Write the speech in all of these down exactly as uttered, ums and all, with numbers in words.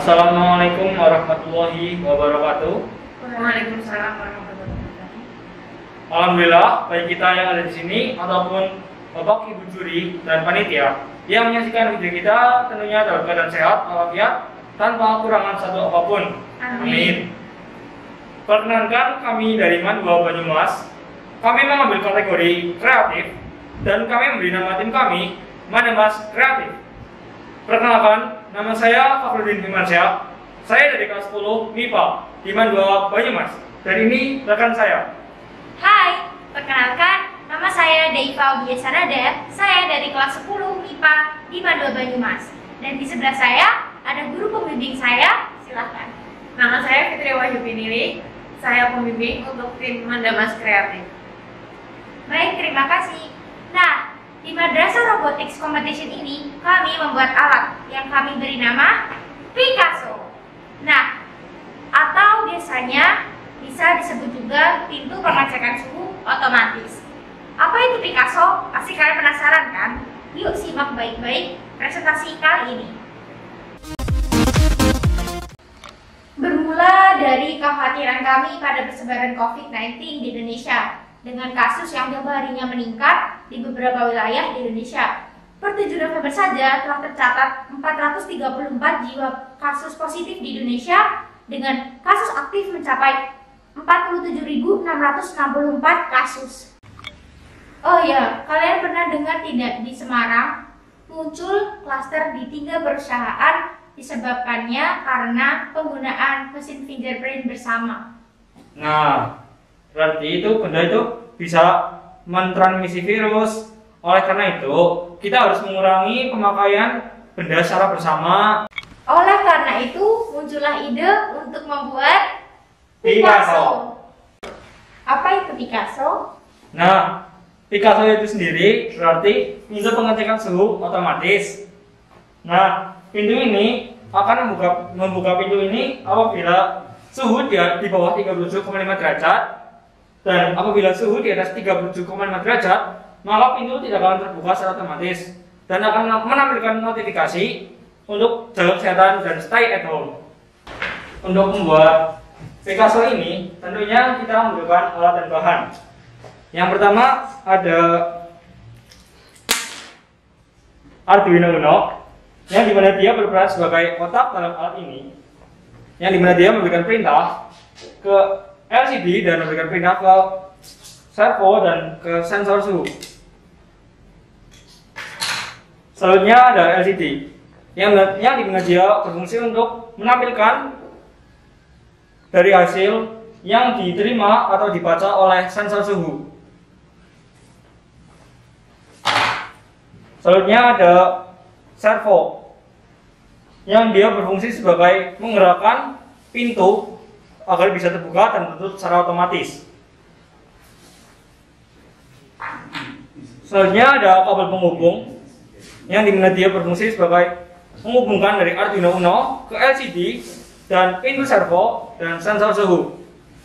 Assalamualaikum warahmatullahi wabarakatuh. Waalaikumsalam warahmatullahi wabarakatuh. Alhamdulillah, baik kita yang ada di sini ataupun Bapak Ibu juri dan panitia yang menyaksikan video kita tentunya dalam keadaan sehat walafiat tanpa kekurangan satu apapun. Amin. Perkenalkan, kami dari Mandua Banyumas. Kami mengambil kategori kreatif dan kami memberi nama tim kami Manemas Kreatif. Perkenalkan, nama saya Fakrudin Firmansyah. Saya dari kelas sepuluh M I P A di Mandua Banyumas. Dan ini rekan saya. Hai, perkenalkan, nama saya Deiva Biasanada. Saya dari kelas sepuluh M I P A di Mandua Banyumas. Dan di sebelah saya ada guru pembimbing saya. Silahkan. Nama saya Fitri Wahyu Pinili. Saya pembimbing untuk tim Manemas Kreatif. Baik, terima kasih. Nah, di Madrasah Robotics Competition ini kami membuat alat yang kami beri nama Picasso. Nah, atau biasanya bisa disebut juga pintu pengecekan suhu otomatis. Apa itu Picasso? Pasti kalian penasaran kan? Yuk simak baik-baik presentasi kali ini. Bermula dari kekhawatiran kami pada persebaran covid sembilan belas di Indonesia dengan kasus yang tiap harinya meningkat di beberapa wilayah di Indonesia. Per tujuh November saja telah tercatat empat ratus tiga puluh empat jiwa kasus positif di Indonesia dengan kasus aktif mencapai empat puluh tujuh ribu enam ratus enam puluh empat kasus. Oh ya, kalian pernah dengar tidak di Semarang muncul klaster di tiga perusahaan disebabkannya karena penggunaan mesin fingerprint bersama. Nah, berarti itu benda itu bisa mentransmisi virus. Oleh karena itu, kita harus mengurangi pemakaian benda secara bersama. Oleh karena itu, muncullah ide untuk membuat Picasso. Apa itu Picasso? Nah, Picasso itu sendiri berarti pintu pengecekan suhu otomatis. Nah, pintu ini akan membuka membuka pintu ini apabila suhu di, di bawah tiga puluh tujuh koma lima derajat. Dan apabila suhu di atas tiga puluh tujuh koma lima derajat, maka pintu tidak akan terbuka secara otomatis dan akan menampilkan notifikasi untuk jaga kesehatan dan stay at home. Untuk membuat Picasso ini, tentunya kita membutuhkan alat dan bahan. Yang pertama ada Arduino Uno, yang dimana dia berperan sebagai otak dalam alat ini, yang dimana dia memberikan perintah ke L C D dan memberikan perintah ke servo dan ke sensor suhu. Selanjutnya ada L C D yang yang dimana dia berfungsi untuk menampilkan dari hasil yang diterima atau dibaca oleh sensor suhu. Selanjutnya ada servo yang dia berfungsi sebagai menggerakkan pintu agar bisa terbuka dan tertutup secara otomatis. Selanjutnya ada kabel penghubung yang dimana dia berfungsi sebagai menghubungkan dari Arduino Uno ke L C D dan pintu servo dan sensor suhu.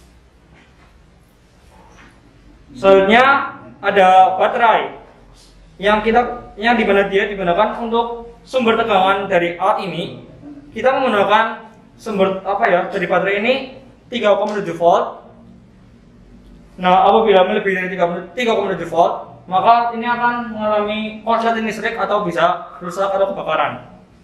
Selanjutnya ada baterai yang kita yang dimana dia digunakan untuk sumber tegangan dari alat ini. Kita menggunakan sumber apa ya dari baterai ini tiga koma tujuh volt. Nah, apabila melebihi dari tiga koma tujuh volt, maka ini akan mengalami korsleting listrik atau bisa rusak atau kebakaran.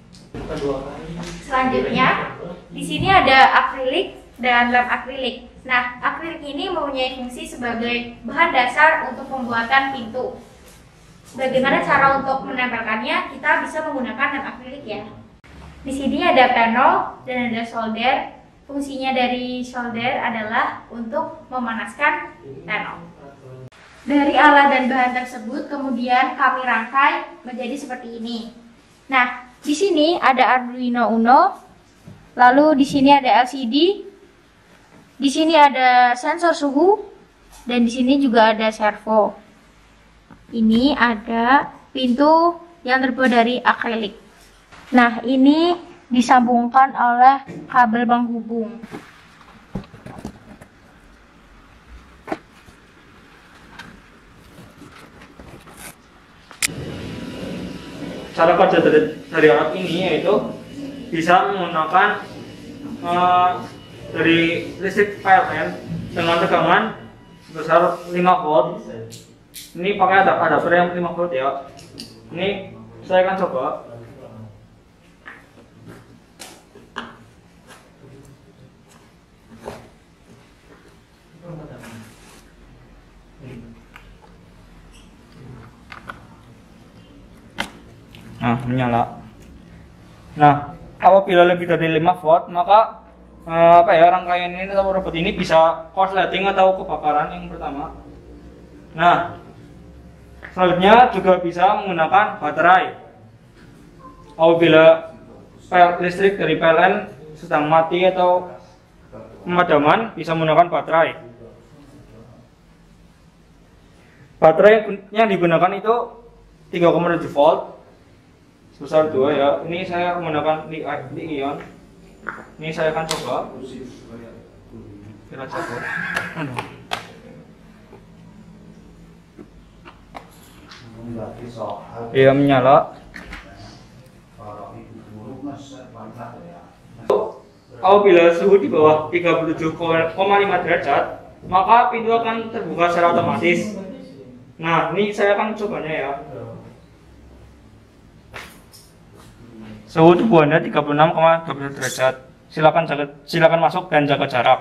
Selanjutnya, di sini ada akrilik dan lem akrilik. Nah, akrilik ini mempunyai fungsi sebagai bahan dasar untuk pembuatan pintu. Bagaimana cara untuk menempelkannya? Kita bisa menggunakan lem akrilik ya. Di sini ada panel dan ada solder. Fungsinya dari solder adalah untuk memanaskan panel. Dari alat dan bahan tersebut kemudian kami rangkai menjadi seperti ini. Nah, di sini ada Arduino Uno, lalu di sini ada L C D, di sini ada sensor suhu, dan di sini juga ada servo. Ini ada pintu yang terbuat dari akrilik. Nah, ini disambungkan oleh kabel penghubung. Cara kerja dari, dari alat ini yaitu bisa menggunakan uh, dari listrik P L N dengan tegangan sebesar lima volt. Ini pakai adapter yang lima volt ya. Ini saya akan coba. Nah, menyala. Nah, apabila lebih dari lima volt, maka eh, apa ya, rangkaian ini atau robot ini bisa korsleting atau kebakaran yang pertama. Nah, selanjutnya juga bisa menggunakan baterai. Apabila listrik dari P L N sedang mati atau pemadaman, bisa menggunakan baterai. Baterai yang digunakan itu tiga koma tujuh volt sebesar dua ya. Ini saya menggunakan li-ion. Ini saya akan coba. Kira coba. Ia menyala. Apabila suhu di bawah tiga puluh tujuh koma lima derajat, maka pintu akan terbuka secara otomatis. Nah, ini saya akan cobanya ya. Suhu tubuh Anda tiga puluh enam koma dua belas derajat. Silakan jaga, silakan masuk dan jaga jarak.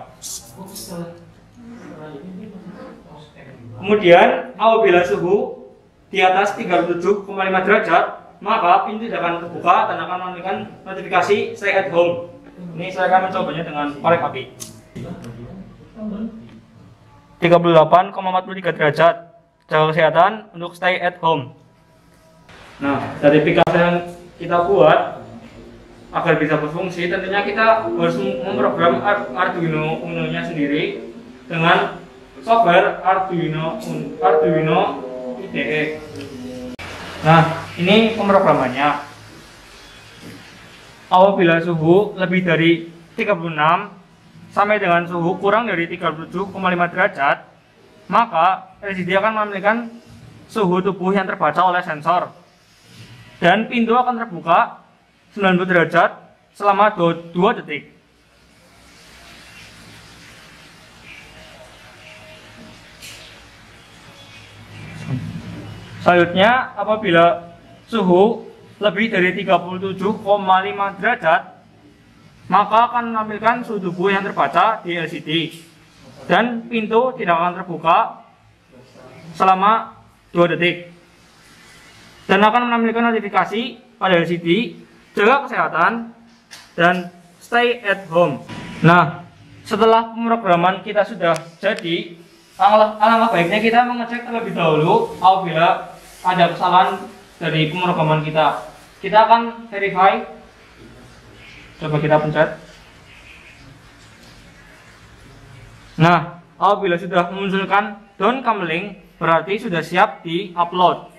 Kemudian, apabila suhu di atas tiga puluh tujuh koma lima derajat, maka pintu akan terbuka dan akan memberikan notifikasi stay at home. Ini saya akan mencobanya dengan korek api. tiga puluh delapan koma empat puluh tiga derajat. Jaga kesehatan untuk stay at home. Nah, dari aplikasi yang kita buat agar bisa berfungsi, tentunya kita harus memprogram Arduino Uno-nya sendiri dengan software Arduino Arduino I D E. Nah, ini pemrogramannya. Apabila suhu lebih dari tiga puluh enam sampai dengan suhu kurang dari tiga puluh tujuh koma lima derajat, maka L C D akan memberikan suhu tubuh yang terbaca oleh sensor. Dan pintu akan terbuka sembilan puluh derajat selama dua detik. Selanjutnya, apabila suhu lebih dari tiga puluh tujuh koma lima derajat, maka akan menampilkan suhu tubuh yang terbaca di L C D. Dan pintu tidak akan terbuka selama dua detik. Dan akan menampilkan notifikasi pada L C D, jaga kesehatan, dan stay at home. Nah, setelah pemrograman kita sudah jadi, alangkah baiknya kita mengecek terlebih dahulu apabila ada kesalahan dari pemrograman kita. Kita akan verify. Coba kita pencet. Nah, apabila sudah memunculkan down coupling, berarti sudah siap di-upload.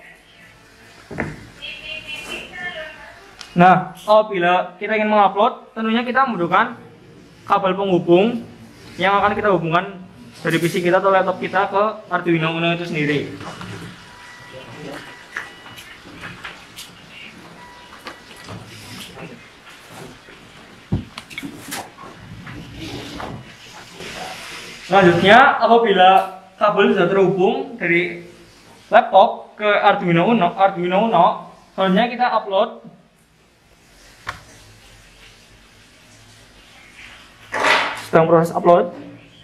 Nah, apabila kita ingin mengupload, tentunya kita membutuhkan kabel penghubung yang akan kita hubungkan dari P C kita atau laptop kita ke Arduino Uno itu sendiri. Selanjutnya, apabila kabel sudah terhubung dari laptop ke Arduino Uno, Arduino Uno, selanjutnya kita upload. Sedang proses upload.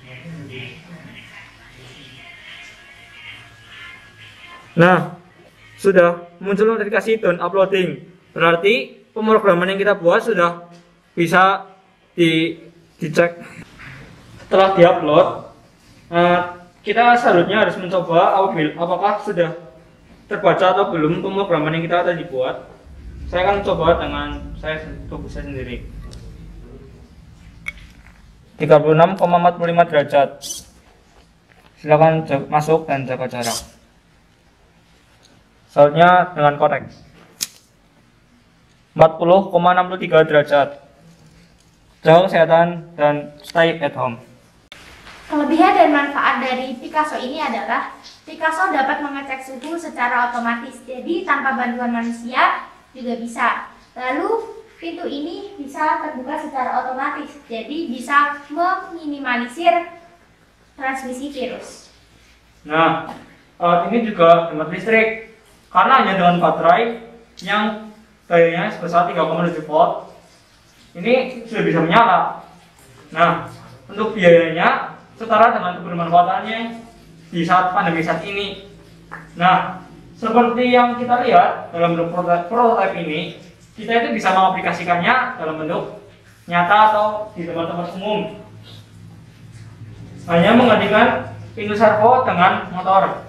Nah, sudah muncul notifikasi done uploading. Berarti pemrograman yang kita buat sudah bisa di dicek. Setelah diupload, uh, kita selanjutnya harus mencoba apakah sudah terbaca atau belum pemrograman yang kita tadi buat. Saya akan coba dengan saya tubuh saya sendiri. tiga puluh enam koma empat puluh lima derajat. Silakan masuk dan jaga jarak. Selanjutnya dengan korek empat puluh koma enam puluh tiga derajat. Jaga kesehatan dan stay at home. Kelebihan dan manfaat dari Picasso ini adalah Picasso dapat mengecek suhu secara otomatis, jadi tanpa bantuan manusia juga bisa. Lalu pintu ini bisa terbuka secara otomatis, jadi bisa meminimalisir transmisi virus. Nah, alat ini juga hemat listrik karena hanya dengan baterai yang dayanya sebesar tiga koma tujuh volt ini sudah bisa menyala. Nah, untuk biayanya setara dengan kebermanfaatannya di saat pandemi saat ini. Nah, seperti yang kita lihat dalam bentuk prototipe ini, kita itu bisa mengaplikasikannya dalam bentuk nyata atau di tempat-tempat umum. Hanya menggantikan pintu servo dengan motor.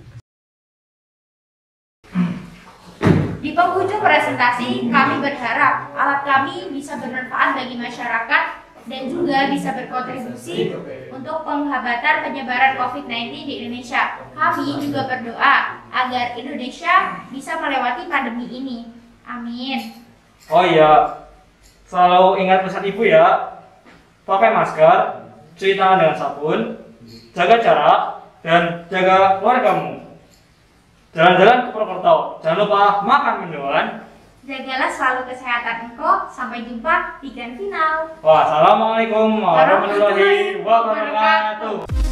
Di penghujung presentasi, kami berharap alat kami bisa bermanfaat bagi masyarakat dan juga bisa berkontribusi untuk penghambatan penyebaran covid sembilan belas di Indonesia. Kami juga berdoa agar Indonesia bisa melewati pandemi ini. Amin. Oh iya, selalu ingat pesan ibu ya, pakai masker, cuci tangan dengan sabun, jaga jarak, dan jaga keluargamu. Jalan-jalan ke Purwokerto, jangan lupa makan mendoan. Jagalah selalu kesehatan engkau. Sampai jumpa di grand final. Wassalamualaikum warahmatullahi wabarakatuh.